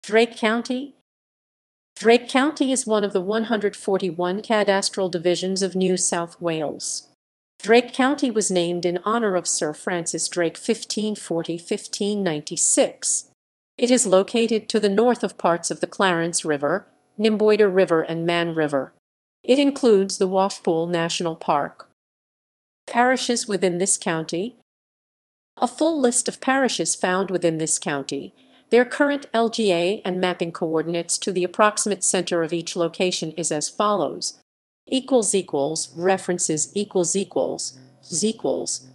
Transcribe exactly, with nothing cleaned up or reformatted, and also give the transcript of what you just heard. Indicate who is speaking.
Speaker 1: Drake County. Drake County is one of the one hundred forty-one cadastral divisions of New South Wales. Drake County was named in honor of Sir Francis Drake fifteen forty to fifteen ninety-six. It is located to the north of parts of the Clarence River, Nymboida River and Mann River. It includes the Washpool National Park. Parishes within this county. A full list of parishes found within this county, their current L G A and mapping coordinates to the approximate center of each location is as follows. Equals equals references equals equals equals